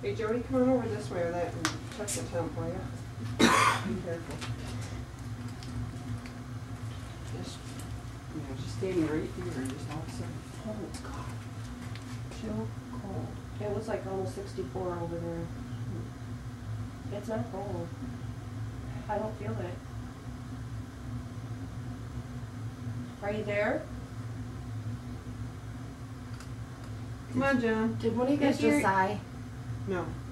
Hey Jody, come on over this way or that and check the temp, will you? Be careful. Just standing right here and just all of a sudden, oh God, chill, cold. It was like almost 64 over there. It's not cold. I don't feel it. Are you there? Come on, John. Did one of you guys just sigh? No.